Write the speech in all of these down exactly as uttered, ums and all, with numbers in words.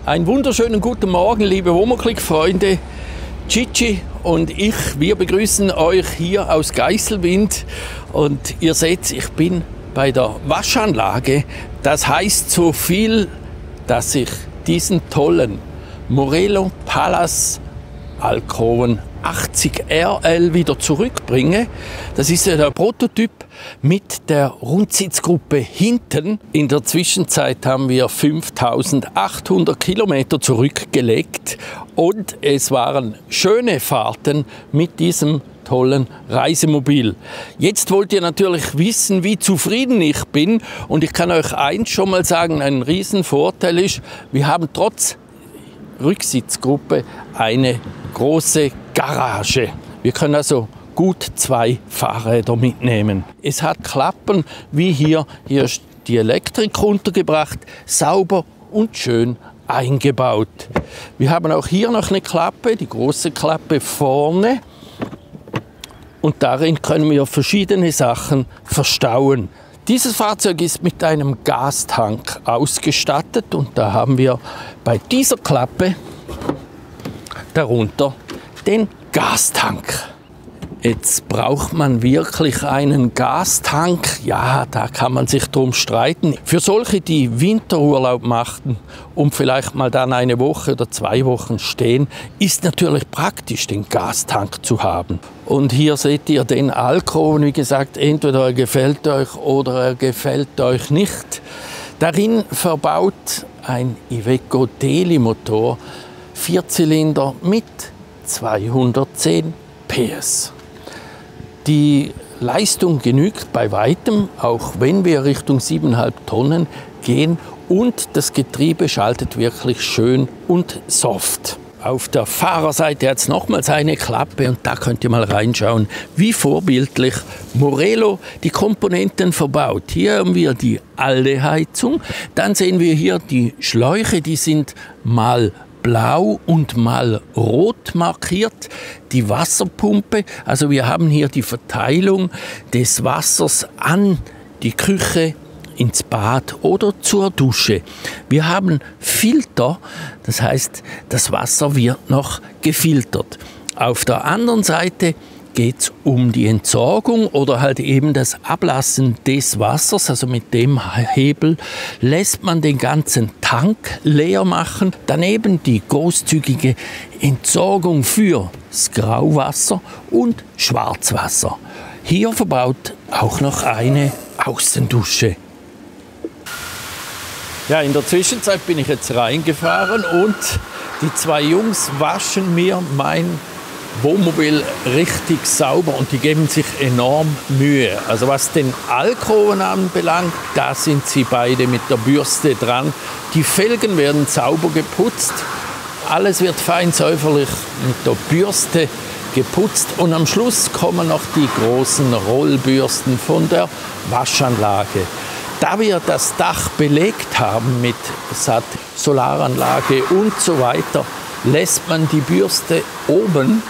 Einen wunderschönen guten Morgen, liebe Wohnmobil-Freunde. Gigi und ich, wir begrüßen euch hier aus Geiselwind. Und ihr seht, ich bin bei der Waschanlage. Das heißt so viel, dass ich diesen tollen Morelo Palace Alcoven achtzig R L wieder zurückbringe. Das ist ja der Prototyp mit der Rundsitzgruppe hinten. In der Zwischenzeit haben wir fünftausendachthundert Kilometer zurückgelegt und es waren schöne Fahrten mit diesem tollen Reisemobil. Jetzt wollt ihr natürlich wissen, wie zufrieden ich bin, und ich kann euch eins schon mal sagen, ein Riesenvorteil ist, wir haben trotz Rücksitzgruppe eine große Garage. Wir können also gut zwei Fahrräder mitnehmen. Es hat Klappen wie hier. Hier ist die Elektrik untergebracht, sauber und schön eingebaut. Wir haben auch hier noch eine Klappe, die große Klappe vorne. Und darin können wir verschiedene Sachen verstauen. Dieses Fahrzeug ist mit einem Gastank ausgestattet und da haben wir bei dieser Klappe darunter den Gastank. Jetzt braucht man wirklich einen Gastank. Ja, da kann man sich drum streiten. Für solche, die Winterurlaub machten und vielleicht mal dann eine Woche oder zwei Wochen stehen, ist natürlich praktisch, den Gastank zu haben. Und hier seht ihr den Alcoven, wie gesagt, entweder er gefällt euch oder er gefällt euch nicht. Darin verbaut ein Iveco Daily-Motor, Vierzylinder mit zweihundertzehn P S. Die Leistung genügt bei weitem, auch wenn wir Richtung siebeneinhalb Tonnen gehen, und das Getriebe schaltet wirklich schön und soft. Auf der Fahrerseite hat es nochmals eine Klappe und da könnt ihr mal reinschauen, wie vorbildlich Morelo die Komponenten verbaut. Hier haben wir die alte Heizung, dann sehen wir hier die Schläuche, die sind mal blau und mal rot markiert, die Wasserpumpe. Also wir haben hier die Verteilung des Wassers an die Küche, ins Bad oder zur Dusche. Wir haben Filter, das heißt, das Wasser wird noch gefiltert. Auf der anderen Seite geht es um die Entsorgung oder halt eben das Ablassen des Wassers. Also mit dem Hebel lässt man den ganzen Tank leer machen. Daneben die großzügige Entsorgung für das Grauwasser und Schwarzwasser. Hier verbaut auch noch eine Außendusche. Ja, in der Zwischenzeit bin ich jetzt reingefahren und die zwei Jungs waschen mir mein Wohnmobil richtig sauber und die geben sich enorm Mühe. Also was den Alcoven anbelangt, da sind sie beide mit der Bürste dran. Die Felgen werden sauber geputzt, alles wird fein säuberlich mit der Bürste geputzt und am Schluss kommen noch die großen Rollbürsten von der Waschanlage. Da wir das Dach belegt haben mit Solaranlage und so weiter, lässt man die Bürste oben.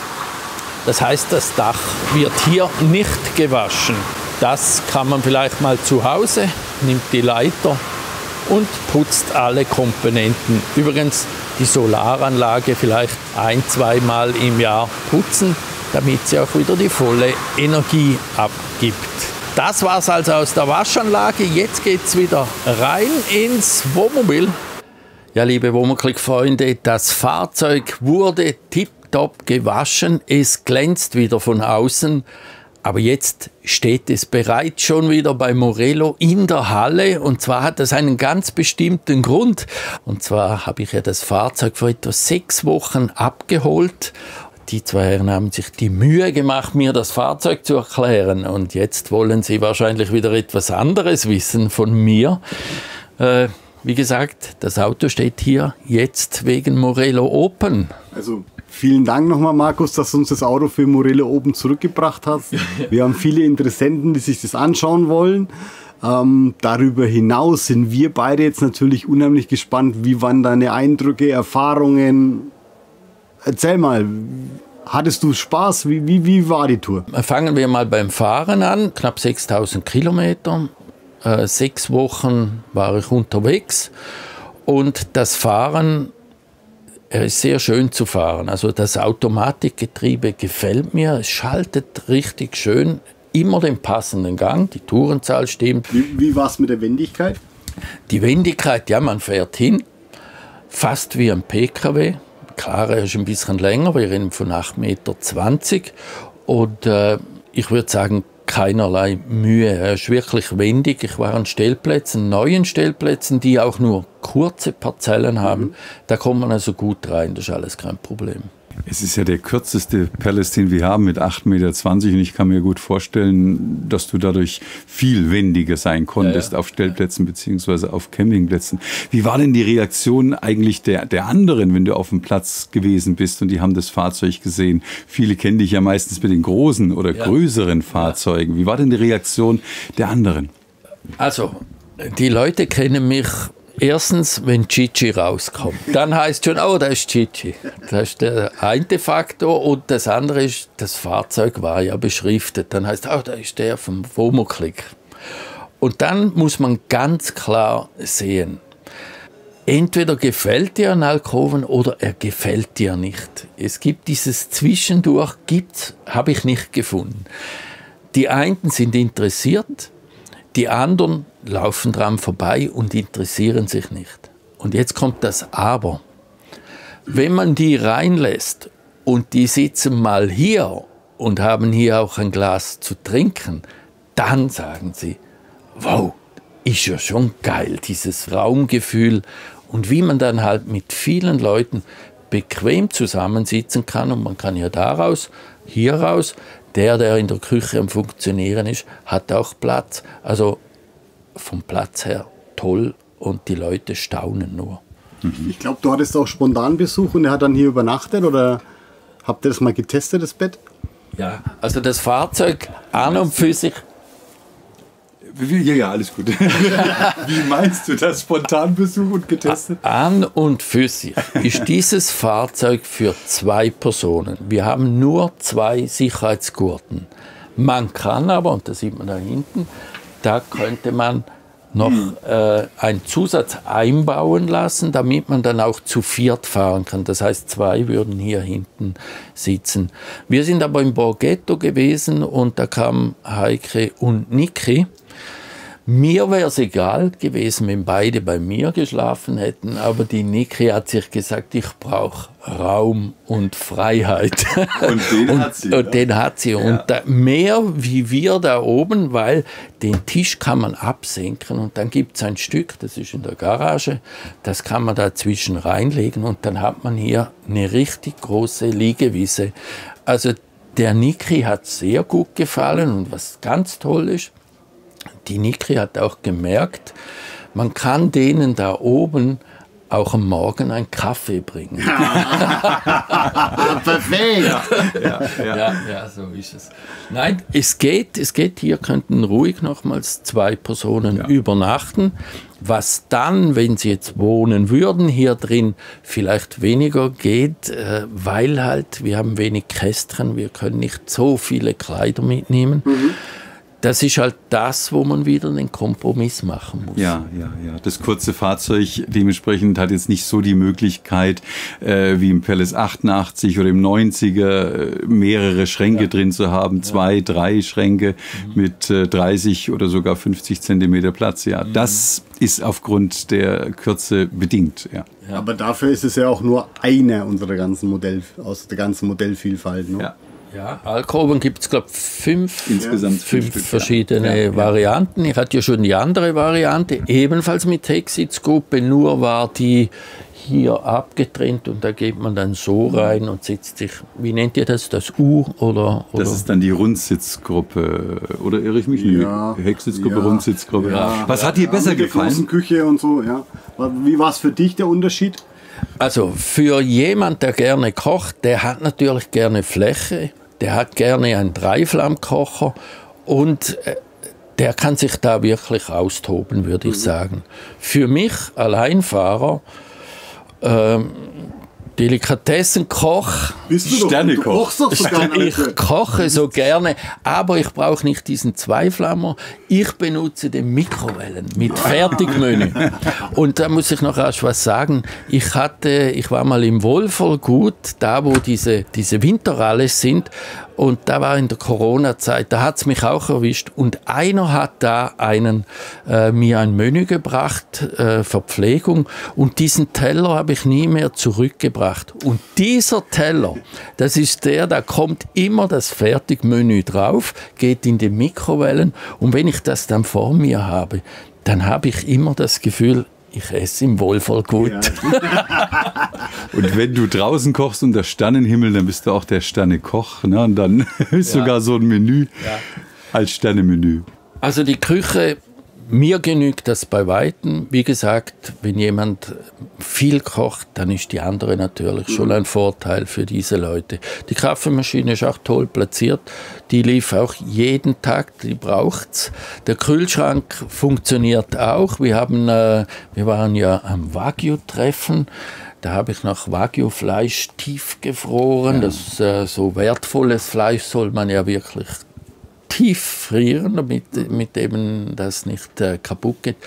Das heißt, das Dach wird hier nicht gewaschen. Das kann man vielleicht mal zu Hause, nimmt die Leiter und putzt alle Komponenten. Übrigens die Solaranlage vielleicht ein-, zweimal im Jahr putzen, damit sie auch wieder die volle Energie abgibt. Das war es also aus der Waschanlage. Jetzt geht es wieder rein ins Wohnmobil. Ja, liebe Wohnmobil-Freunde, das Fahrzeug wurde tipptopp gewaschen. Es glänzt wieder von außen. Aber jetzt steht es bereits schon wieder bei Morelo in der Halle. Und zwar hat das einen ganz bestimmten Grund. Und zwar habe ich ja das Fahrzeug vor etwa sechs Wochen abgeholt. Die zwei Herren haben sich die Mühe gemacht, mir das Fahrzeug zu erklären. Und jetzt wollen sie wahrscheinlich wieder etwas anderes wissen von mir. Äh, wie gesagt, das Auto steht hier jetzt wegen Morelo Open. Also vielen Dank nochmal, Markus, dass du uns das Auto für Morelo Open zurückgebracht hast. Wir haben viele Interessenten, die sich das anschauen wollen. Ähm, darüber hinaus sind wir beide jetzt natürlich unheimlich gespannt. Wie waren deine Eindrücke, Erfahrungen? Erzähl mal, hattest du Spaß? Wie, wie, wie war die Tour? Fangen wir mal beim Fahren an. Knapp sechstausend Kilometer. Äh, sechs Wochen war ich unterwegs. Und das Fahren, er ist sehr schön zu fahren. Also das Automatikgetriebe gefällt mir. Es schaltet richtig schön, immer den passenden Gang. Die Tourenzahl stimmt. Wie, wie war es mit der Wendigkeit? Die Wendigkeit, ja, man fährt hin, fast wie ein P K W. Klar, er ist ein bisschen länger, wir reden von acht Meter zwanzig. Und äh, ich würde sagen, keinerlei Mühe. Er ist wirklich wendig. Ich war an Stellplätzen, neuen Stellplätzen, die auch nur kurze Parzellen haben. Mhm. Da kommt man also gut rein, das ist alles kein Problem. Es ist ja der kürzeste Palace, den wir haben, mit acht Meter zwanzig. Und ich kann mir gut vorstellen, dass du dadurch viel wendiger sein konntest, ja, ja, auf Stellplätzen beziehungsweise auf Campingplätzen. Wie war denn die Reaktion eigentlich der, der anderen, wenn du auf dem Platz gewesen bist und die haben das Fahrzeug gesehen? Viele kennen dich ja meistens mit den großen oder ja. größeren Fahrzeugen. Wie war denn die Reaktion der anderen? Also, die Leute kennen mich erstens, wenn Chichi rauskommt. Dann heißt schon, oh, da ist Chichi. Das ist der eine Faktor. Und das andere ist, das Fahrzeug war ja beschriftet. Dann heißt, oh, da ist der vom Vomoclick. Und dann muss man ganz klar sehen, entweder gefällt dir ein Alkoven oder er gefällt dir nicht. Es gibt dieses Zwischendurch, gibt's, habe ich nicht gefunden. Die einen sind interessiert, die anderen laufen dran vorbei und interessieren sich nicht. Und jetzt kommt das Aber. Wenn man die reinlässt und die sitzen mal hier und haben hier auch ein Glas zu trinken, dann sagen sie, wow, ist ja schon geil, dieses Raumgefühl. Und wie man dann halt mit vielen Leuten bequem zusammensitzen kann und man kann ja daraus, hier raus, der, der in der Küche am Funktionieren ist, hat auch Platz. Also vom Platz her toll und die Leute staunen nur. Ich glaube, du hattest auch Spontanbesuch und er hat dann hier übernachtet oder habt ihr das mal getestet, das Bett? Ja, also das Fahrzeug an und für sich. Ja, ja, alles gut. Wie meinst du das? Spontanbesuch und getestet? An und für sich ist dieses Fahrzeug für zwei Personen. Wir haben nur zwei Sicherheitsgurten. Man kann aber, und das sieht man da hinten, da könnte man noch äh, einen Zusatz einbauen lassen, damit man dann auch zu viert fahren kann. Das heißt, zwei würden hier hinten sitzen. Wir sind aber im Borghetto gewesen und da kamen Heike und Niki. Mir wäre es egal gewesen, wenn beide bei mir geschlafen hätten, aber die Niki hat sich gesagt, ich brauche Raum und Freiheit. Und den und, hat sie. Und den hat sie. Ja. Und da, mehr wie wir da oben, weil den Tisch kann man absenken und dann gibt es ein Stück, das ist in der Garage, das kann man dazwischen reinlegen und dann hat man hier eine richtig große Liegewiese. Also der Niki hat sehr gut gefallen und was ganz toll ist, die Niki hat auch gemerkt, man kann denen da oben auch am Morgen einen Kaffee bringen. Perfekt! Ja, ja, ja. Ja, ja, so ist es. Nein, es geht, es geht, hier könnten ruhig nochmals zwei Personen ja. übernachten. Was dann, wenn sie jetzt wohnen würden, hier drin vielleicht weniger geht, äh, weil halt, wir haben wenig Kästchen, wir können nicht so viele Kleider mitnehmen. Mhm. Das ist halt das, wo man wieder einen Kompromiss machen muss. Ja, ja, ja. Das kurze Fahrzeug dementsprechend hat jetzt nicht so die Möglichkeit, äh, wie im Palace achtundachtzig oder im neunziger äh, mehrere Schränke ja. drin zu haben. Zwei, ja. drei Schränke mhm. mit äh, dreißig oder sogar fünfzig Zentimeter Platz. Ja, mhm. das ist aufgrund der Kürze bedingt. Ja. Ja. Aber dafür ist es ja auch nur eine unserer ganzen Modell, aus der ganzen Modellvielfalt. Ne? Ja. Ja, Alkoven gibt es, glaube ich, fünf, Insgesamt fünf, fünf verschiedene ja. Varianten. Ich hatte ja schon die andere Variante, ebenfalls mit Hecksitz-Gruppe, nur war die hier abgetrennt und da geht man dann so rein und sitzt sich, wie nennt ihr das, das U? Oder, oder? Das ist dann die Rundsitzgruppe, oder irre ich mich nicht? Ja. Hecksitzgruppe, Ja. Rundsitzgruppe. Ja. Was hat dir besser Mit der gefallen? großen Küche und so, ja. Wie war es für dich der Unterschied? Also für jemand, der gerne kocht, der hat natürlich gerne Fläche, der hat gerne einen Dreiflammkocher und äh, der kann sich da wirklich austoben, würde ich sagen. Für mich, Alleinfahrer, ähm, Delikatessenkoch. Bist du Sternekoch. doch, du kochst doch sogar Ich koche so gerne, aber ich brauche nicht diesen Zweiflammer. Ich benutze den Mikrowellen mit Fertigmenü. Und da muss ich noch rasch was sagen. Ich hatte, ich war mal im Wohlvollgut, da wo diese, diese Winterralles sind. Und da war in der Corona-Zeit, da hat es mich auch erwischt. Und einer hat da einen, äh, mir ein Menü gebracht, äh, Verpflegung. Und diesen Teller habe ich nie mehr zurückgebracht. Und dieser Teller, das ist der, da kommt immer das Fertigmenü drauf, geht in die Mikrowellen. Und wenn ich das dann vor mir habe, dann habe ich immer das Gefühl, ich esse im Wohlvollgut. Ja. Und wenn du draußen kochst unter Sternenhimmel, dann bist du auch der Sternekoch. Ne? Und dann ist ja. sogar so ein Menü ja. als Sternemenü. Also die Küche, mir genügt das bei Weitem. Wie gesagt, wenn jemand viel kocht, dann ist die andere natürlich schon ein Vorteil für diese Leute. Die Kaffeemaschine ist auch toll platziert. Die lief auch jeden Tag, die braucht's. Der Kühlschrank funktioniert auch. Wir haben, äh, wir waren ja am Wagyu-Treffen. Da habe ich noch Wagyu-Fleisch tiefgefroren. Ja. Das äh, so wertvolles Fleisch soll man ja wirklich tief frieren, damit mit eben das nicht äh, kaputt geht.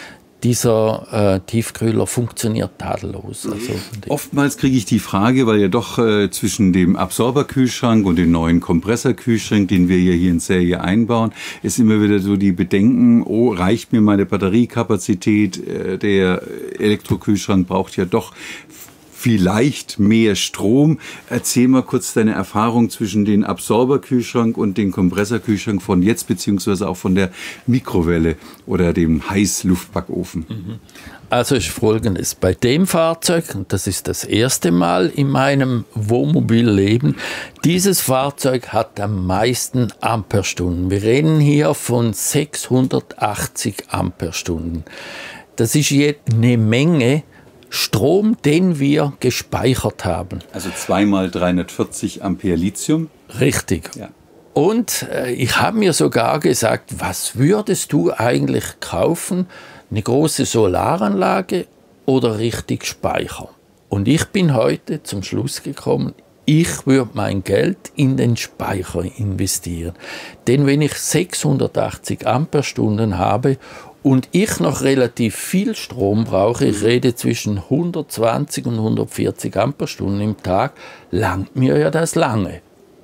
Dieser äh, Tiefkühler funktioniert tadellos. Also, oftmals kriege ich die Frage, weil ja doch äh, zwischen dem Absorberkühlschrank und dem neuen Kompressorkühlschrank, den wir ja hier in Serie einbauen, ist immer wieder so die Bedenken, oh, reicht mir meine Batteriekapazität? Äh, der Elektrokühlschrank braucht ja doch vielleicht mehr Strom. Erzähl mal kurz deine Erfahrung zwischen dem Absorberkühlschrank und dem Kompressorkühlschrank von jetzt, beziehungsweise auch von der Mikrowelle oder dem Heißluftbackofen. Also ist Folgendes, bei dem Fahrzeug, und das ist das erste Mal in meinem Wohnmobilleben, dieses Fahrzeug hat am meisten Amperestunden. Wir reden hier von sechshundertachtzig Amperestunden. Das ist jetzt eine Menge Strom, den wir gespeichert haben. Also zweimal dreihundertvierzig Ampere Lithium. Richtig. Ja. Und äh, ich habe mir sogar gesagt, was würdest du eigentlich kaufen? Eine große Solaranlage oder richtig Speicher? Und ich bin heute zum Schluss gekommen, ich würde mein Geld in den Speicher investieren. Denn wenn ich sechshundertachtzig Amperestunden habe und ich noch relativ viel Strom brauche, ich rede zwischen hundertzwanzig und hundertvierzig Amperestunden im Tag, langt mir ja das lange.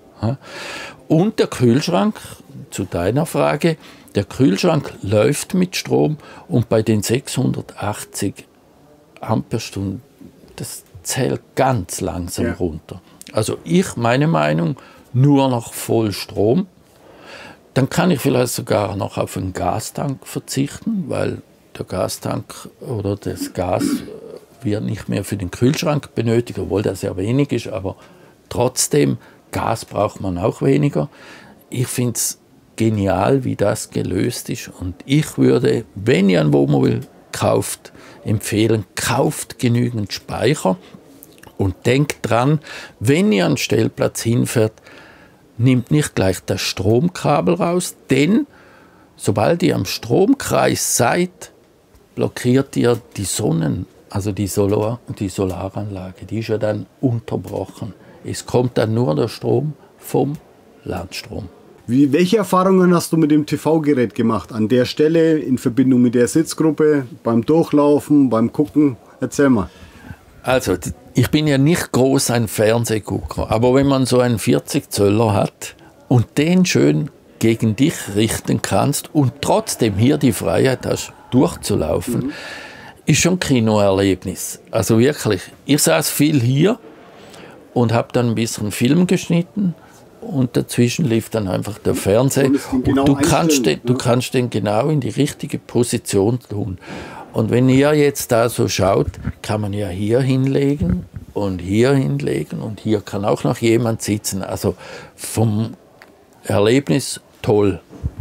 Und der Kühlschrank, zu deiner Frage, der Kühlschrank läuft mit Strom und bei den sechshundertachtzig Amperestunden, das zählt ganz langsam ja. runter. Also ich, meine Meinung, nur noch voll Strom. Dann kann ich vielleicht sogar noch auf einen Gastank verzichten, weil der Gastank oder das Gas wird nicht mehr für den Kühlschrank benötigt, obwohl das ja wenig ist, aber trotzdem, Gas braucht man auch weniger. Ich finde es genial, wie das gelöst ist und ich würde, wenn ihr ein Wohnmobil kauft, empfehlen, kauft genügend Speicher und denkt dran, wenn ihr einen Stellplatz hinfährt, nimmt nicht gleich das Stromkabel raus, denn sobald ihr am Stromkreis seid, blockiert ihr die Sonnen, also die, Solar, die Solaranlage, die ist ja dann unterbrochen. Es kommt dann nur der Strom vom Landstrom. Wie, welche Erfahrungen hast du mit dem T V-Gerät gemacht? An der Stelle, in Verbindung mit der Sitzgruppe, beim Durchlaufen, beim Gucken? Erzähl mal. Also, ich bin ja nicht groß ein Fernsehgucker, aber wenn man so einen vierzig Zöller hat und den schön gegen dich richten kannst und trotzdem hier die Freiheit hast, durchzulaufen, mhm. ist schon ein Kinoerlebnis. Also wirklich, ich saß viel hier und habe dann ein bisschen Film geschnitten und dazwischen lief dann einfach der Fernseher. Und, genau und du, kannst den, du kannst den genau in die richtige Position tun. Und wenn ihr jetzt da so schaut, kann man ja hier hinlegen und hier hinlegen und hier kann auch noch jemand sitzen. Also vom Erlebnis toll.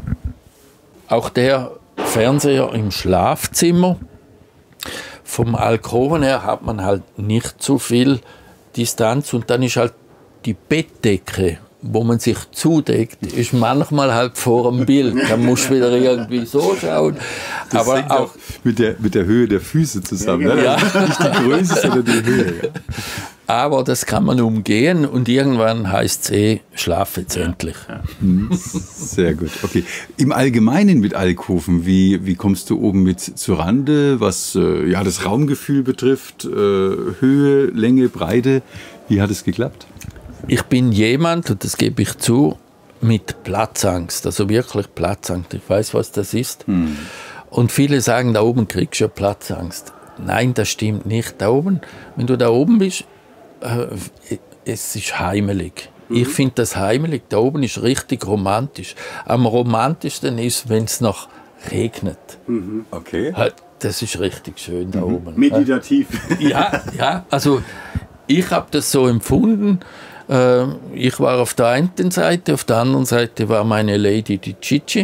Auch der Fernseher im Schlafzimmer, vom Alkoven her hat man halt nicht so viel Distanz und dann ist halt die Bettdecke, wo man sich zudeckt, ist manchmal halt vor dem Bild. Dann musst du wieder irgendwie so schauen. Das aber hängt auch mit der, mit der Höhe der Füße zusammen. Ja, ne? Ja. Nicht die Größe, sondern die Höhe. Aber das kann man umgehen und irgendwann heißt es eh, schlaf jetzt ja. endlich. Ja. Sehr gut, okay. Im Allgemeinen mit Alkoven, wie, wie kommst du oben mit zur Rande, was äh, ja, das Raumgefühl betrifft, äh, Höhe, Länge, Breite, wie hat es geklappt? Ich bin jemand, und das gebe ich zu, mit Platzangst, also wirklich Platzangst. Ich weiß, was das ist. Hm. Und viele sagen, da oben kriegst du ja Platzangst. Nein, das stimmt nicht. Da oben, wenn du da oben bist, äh, es ist heimelig. Mhm. Ich finde das heimelig. Da oben ist richtig romantisch. Am romantischsten ist, wenn es noch regnet. Mhm. Okay. Das ist richtig schön da mhm. oben. Meditativ. Ja, ja, also ich habe das so empfunden. Ich war auf der einen Seite, auf der anderen Seite war meine Lady, die Chichi.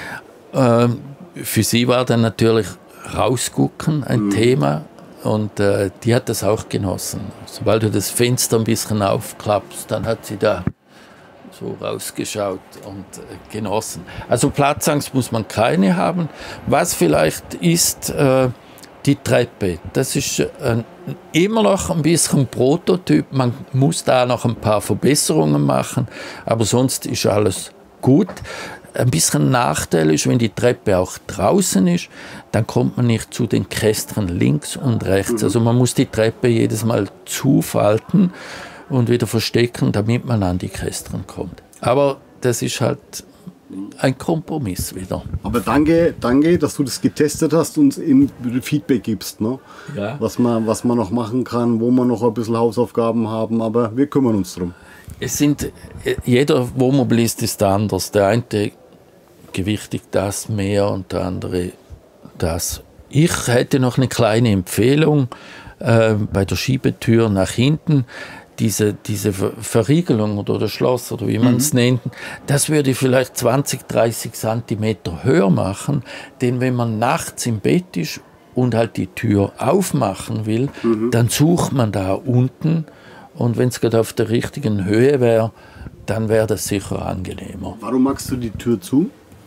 Für sie war dann natürlich rausgucken ein mhm. Thema und äh, die hat das auch genossen. Sobald du das Fenster ein bisschen aufklappst, dann hat sie da so rausgeschaut und äh, genossen. Also Platzangst muss man keine haben. Was vielleicht ist, äh, die Treppe. Das ist äh, immer noch ein bisschen Prototyp. Man muss da noch ein paar Verbesserungen machen, aber sonst ist alles gut. Ein bisschen Nachteil ist, wenn die Treppe auch draußen ist, dann kommt man nicht zu den Kästern links und rechts. Also man muss die Treppe jedes Mal zufalten und wieder verstecken, damit man an die Kästern kommt. Aber das ist halt ein Kompromiss wieder. Aber danke, danke, dass du das getestet hast und uns Feedback gibst, ne? Ja. Was man, was man noch machen kann, wo wir noch ein bisschen Hausaufgaben haben, aber wir kümmern uns drum. Es sind, jeder Wohnmobilist ist anders. Der eine gewichtigt das mehr und der andere das. Ich hätte noch eine kleine Empfehlung äh, bei der Schiebetür nach hinten. Diese, diese Verriegelung oder das Schloss oder wie man es mhm. nennt, das würde ich vielleicht zwanzig, dreißig Zentimeter höher machen. Denn wenn man nachts im Bett ist und halt die Tür aufmachen will, mhm. dann sucht man da unten. Und wenn es gerade auf der richtigen Höhe wäre, dann wäre das sicher angenehmer. Warum machst du die Tür zu?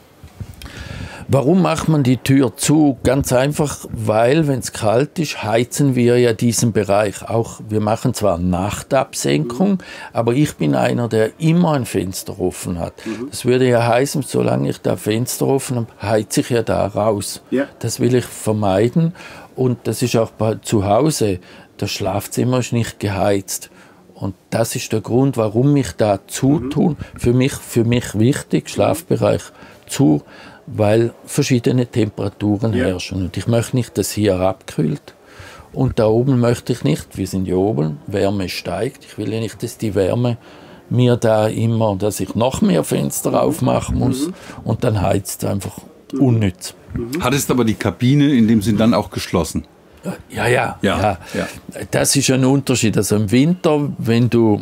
Warum macht man die Tür zu? Ganz einfach, weil, wenn es kalt ist, heizen wir ja diesen Bereich. Auch wir machen zwar Nachtabsenkung, mhm. aber ich bin einer, der immer ein Fenster offen hat. Mhm. Das würde ja heißen, solange ich da Fenster offen habe, heize ich ja da raus. Ja. Das will ich vermeiden. Und das ist auch bei, zu Hause. Das Schlafzimmer ist nicht geheizt. Und das ist der Grund, warum ich da zutun. Mhm. Für mich, für mich wichtig, Schlafbereich zu, weil verschiedene Temperaturen ja. herrschen. Und ich möchte nicht, dass hier abkühlt. Und da oben möchte ich nicht, wir sind hier oben, Wärme steigt. Ich will ja nicht, dass die Wärme mir da immer, dass ich noch mehr Fenster aufmachen muss. Mhm. Und dann heizt es einfach mhm. unnütz. Mhm. Hattest aber die Kabine in dem Sinn dann auch geschlossen? Ja, ja, ja, ja. ja. Das ist ein Unterschied. Also im Winter, wenn du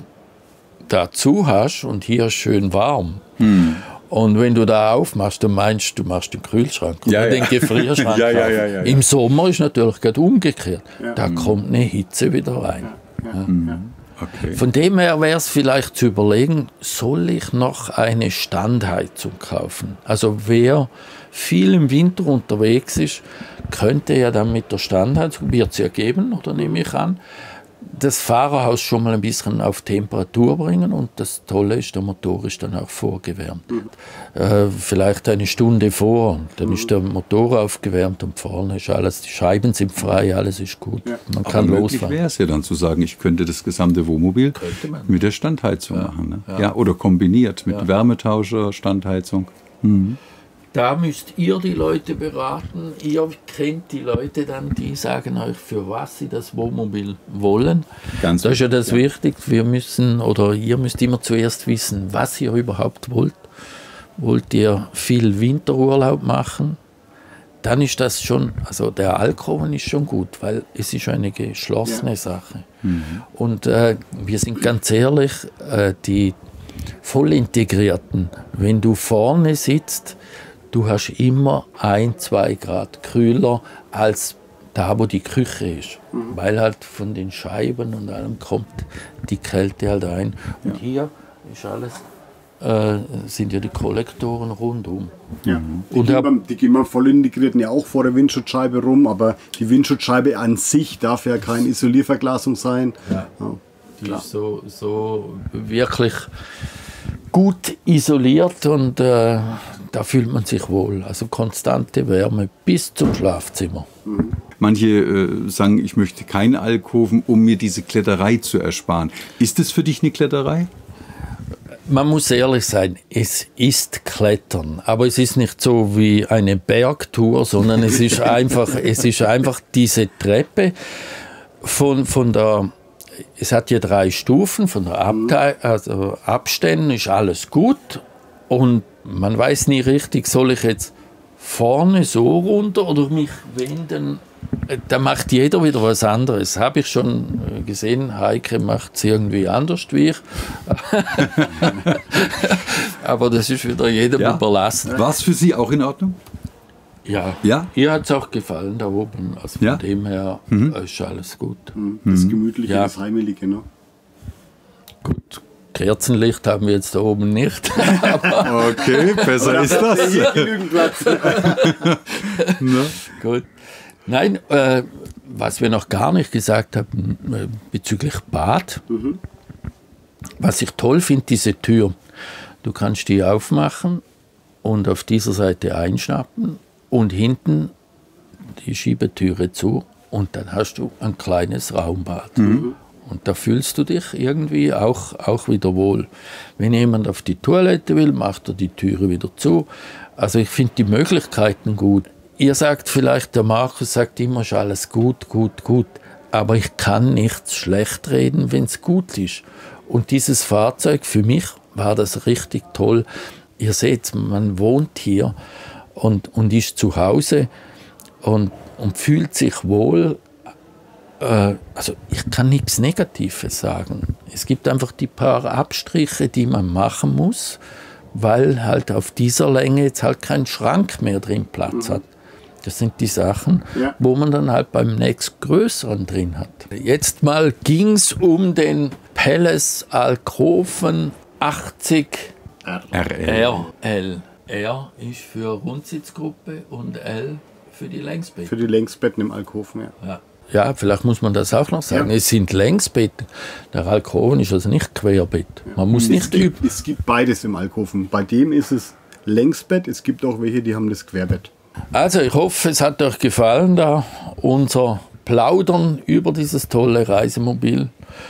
da zu hast und hier ist schön warm, hm. und wenn du da aufmachst, dann meinst du, du machst den Kühlschrank oder ja, den ja. Gefrierschrank ja, ja, ja, ja, ja. Im Sommer ist natürlich gerade umgekehrt. Ja. Da hm. kommt eine Hitze wieder rein. Ja, ja, hm. ja. Okay. Von dem her wäre es vielleicht zu überlegen, soll ich noch eine Standheizung kaufen? Also wer viel im Winter unterwegs ist, könnte ja dann mit der Standheizung, wird es ja geben, oder nehme ich an, das Fahrerhaus schon mal ein bisschen auf Temperatur bringen und das Tolle ist, der Motor ist dann auch vorgewärmt. Mhm. Äh, vielleicht eine Stunde vor, dann mhm. ist der Motor aufgewärmt und vorne ist alles, die Scheiben sind frei, alles ist gut. Ja. Man kann Aber losfahren. Möglich wäre es ja dann zu sagen, ich könnte das gesamte Wohnmobil mit der Standheizung ja. machen. Ne? Ja. Ja, oder kombiniert mit ja. Wärmetauscher, Standheizung. Mhm. Da müsst ihr die Leute beraten. Ihr kennt die Leute dann, die sagen euch, für was sie das Wohnmobil wollen. Ganz das ist ja das ja. Wichtigste. Wir müssen, oder ihr müsst immer zuerst wissen, was ihr überhaupt wollt. Wollt ihr viel Winterurlaub machen? Dann ist das schon, also der Alkoven ist schon gut, weil es ist eine geschlossene ja. Sache. Mhm. Und äh, wir sind ganz ehrlich, äh, die Vollintegrierten, wenn du vorne sitzt, du hast immer ein, zwei Grad kühler als da, wo die Küche ist. Mhm. Weil halt von den Scheiben und allem kommt die Kälte halt ein. Und ja. hier ist alles, äh, sind ja die Kollektoren rundum. Ja. Die, und gehen beim, die gehen beim Vollintegrierten ja auch vor der Windschutzscheibe rum, aber die Windschutzscheibe an sich darf ja keine Isolierverglasung sein. Ja. Ja. Die ist so, so wirklich gut isoliert und äh, da fühlt man sich wohl. Also konstante Wärme bis zum Schlafzimmer. Manche äh, sagen, ich möchte keinen Alkoven, um mir diese Kletterei zu ersparen. Ist es für dich eine Kletterei? Man muss ehrlich sein, es ist Klettern, aber es ist nicht so wie eine Bergtour, sondern es ist einfach, es ist einfach diese Treppe von, von der, es hat ja drei Stufen, von der Abteil, also Abständen ist alles gut und man weiß nie richtig, soll ich jetzt vorne so runter oder mich wenden? Da macht jeder wieder was anderes. Habe ich schon gesehen, Heike macht es irgendwie anders wie ich. Aber das ist wieder jedem Ja. überlassen. War es für Sie auch in Ordnung? Ja, Ja? ihr hat es auch gefallen da oben. Also von Ja? dem her mhm. ist alles gut. Das Gemütliche, Ja. das Heimelige, ne? Gut. Kerzenlicht haben wir jetzt da oben nicht. Okay, besser ist das. Hier genügend Platz. Ne? Gut. Nein, äh, was wir noch gar nicht gesagt haben äh, bezüglich Bad. Mhm. Was ich toll finde, diese Tür. Du kannst die aufmachen und auf dieser Seite einschnappen und hinten die Schiebetüre zu und dann hast du ein kleines Raumbad. Mhm. Und da fühlst du dich irgendwie auch, auch wieder wohl. Wenn jemand auf die Toilette will, macht er die Türe wieder zu. Also ich finde die Möglichkeiten gut. Ihr sagt vielleicht, der Markus sagt immer, ist alles gut, gut, gut. Aber ich kann nichts schlecht reden, wenn es gut ist. Und dieses Fahrzeug, für mich war das richtig toll. Ihr seht, man wohnt hier und, und ist zu Hause und, und fühlt sich wohl. Äh, also ich kann nichts Negatives sagen. Es gibt einfach die paar Abstriche, die man machen muss, weil halt auf dieser Länge jetzt halt kein Schrank mehr drin Platz hat. Das sind die Sachen, ja. wo man dann halt beim nächstgrößeren drin hat. Jetzt mal ging es um den Palace Alkoven achtzig R L. R L. R ist für Rundsitzgruppe und L für die Längsbetten. Für die Längsbetten im Alkoven, ja. Ja. Ja, vielleicht muss man das auch noch sagen. Ja. Es sind Längsbetten. Der Alkoven ist also nicht Querbett. Man muss es nicht gibt, üben. Es gibt beides im Alkoven. Bei dem ist es Längsbett, es gibt auch welche, die haben das Querbett. Also ich hoffe, es hat euch gefallen, da unser Plaudern über dieses tolle Reisemobil.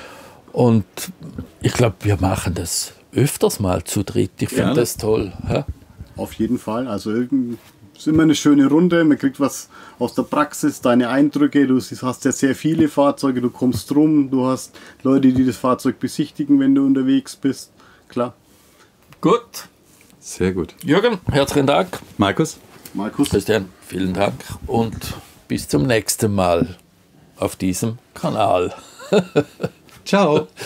Und ich glaube, wir machen das öfters mal zu dritt. Ich finde Ja. das toll. Ja? Auf jeden Fall. Also irgend- es ist immer eine schöne Runde. Man kriegt was aus der Praxis, deine Eindrücke. Du hast ja sehr viele Fahrzeuge, du kommst rum, du hast Leute, die das Fahrzeug besichtigen, wenn du unterwegs bist. Klar. Gut. Sehr gut. Jürgen, herzlichen Dank. Markus? Markus. Christian, vielen Dank. Und bis zum nächsten Mal auf diesem Kanal. Ciao.